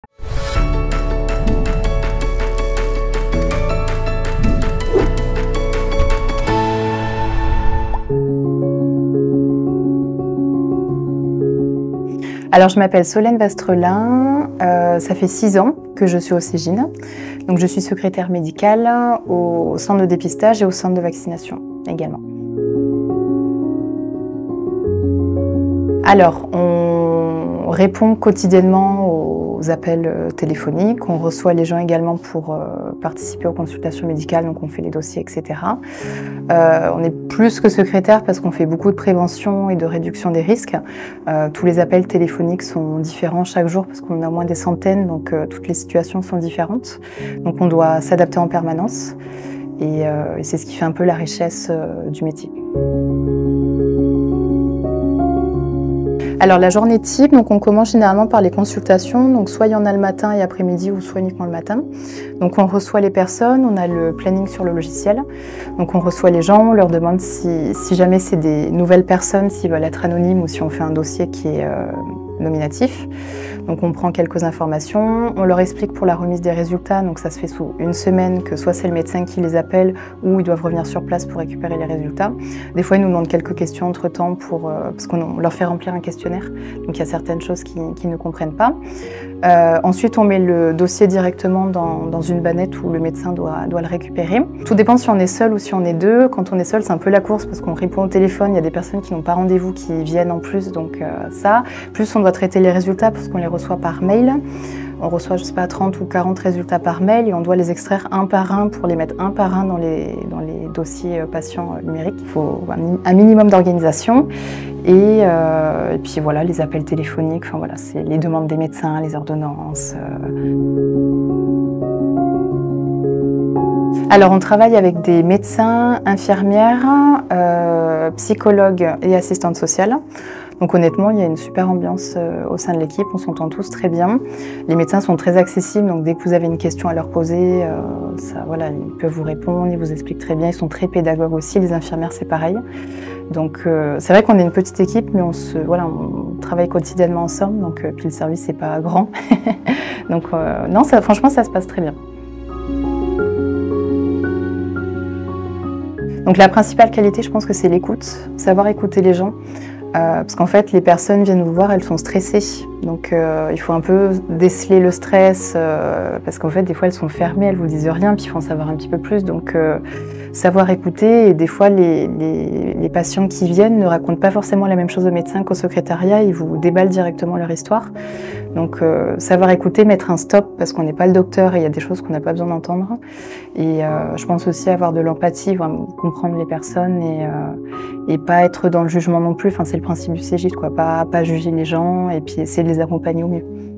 Alors, je m'appelle Solène Vastrelin, ça fait 6 ans que je suis au Cégine. Donc, je suis secrétaire médicale au centre de dépistage et au centre de vaccination également. Alors, on répond quotidiennement aux appels téléphoniques, on reçoit les gens également pour participer aux consultations médicales, donc on fait les dossiers, etc. On est plus que secrétaire parce qu'on fait beaucoup de prévention et de réduction des risques. Tous les appels téléphoniques sont différents chaque jour parce qu'on a au moins des centaines, donc toutes les situations sont différentes. Donc on doit s'adapter en permanence et c'est ce qui fait un peu la richesse du métier. Alors la journée type, donc on commence généralement par les consultations, donc soit il y en a le matin et après-midi ou soit uniquement le matin. Donc on reçoit les personnes, on a le planning sur le logiciel, donc on reçoit les gens, on leur demande si jamais c'est des nouvelles personnes, s'ils veulent être anonymes ou si on fait un dossier qui est nominatif. Donc on prend quelques informations, on leur explique pour la remise des résultats, donc ça se fait sous une semaine, que soit c'est le médecin qui les appelle ou ils doivent revenir sur place pour récupérer les résultats. Des fois ils nous demandent quelques questions entre-temps parce qu'on leur fait remplir un questionnaire, donc il y a certaines choses qu'ils ne comprennent pas. Ensuite on met le dossier directement dans une bannette où le médecin doit le récupérer. Tout dépend si on est seul ou si on est deux. Quand on est seul c'est un peu la course parce qu'on répond au téléphone, il y a des personnes qui n'ont pas rendez-vous qui viennent en plus, donc ça. Plus on doit traiter les résultats parce qu'on les reçoit par mail. On reçoit, je sais pas, 30 ou 40 résultats par mail et on doit les extraire un par un pour les mettre un par un dans les dossiers patients numériques. Il faut un minimum d'organisation et puis voilà, les appels téléphoniques, enfin voilà, c'est les demandes des médecins, les ordonnances. Alors on travaille avec des médecins, infirmières, psychologues et assistantes sociales. Donc honnêtement, il y a une super ambiance au sein de l'équipe, on s'entend tous très bien. Les médecins sont très accessibles, donc dès que vous avez une question à leur poser, voilà, ils peuvent vous répondre, ils vous expliquent très bien, ils sont très pédagogues aussi, les infirmières c'est pareil. Donc c'est vrai qu'on est une petite équipe, mais on travaille quotidiennement ensemble, donc puis le service c'est pas grand. Donc non, franchement ça se passe très bien. Donc la principale qualité, je pense que c'est l'écoute, savoir écouter les gens. Parce qu'en fait, les personnes viennent vous voir, elles sont stressées. Donc il faut un peu déceler le stress, parce qu'en fait, des fois, elles sont fermées, elles vous disent rien, puis il faut en savoir un petit peu plus. Donc savoir écouter, et des fois, les patients qui viennent ne racontent pas forcément la même chose au médecin qu'au secrétariat, ils vous déballent directement leur histoire. Donc savoir écouter, mettre un stop, parce qu'on n'est pas le docteur et il y a des choses qu'on n'a pas besoin d'entendre. Et je pense aussi avoir de l'empathie, vraiment comprendre les personnes et pas être dans le jugement non plus. Enfin, c'est le principe du Cégide, quoi. Pas juger les gens et puis essayer de les accompagner au mieux.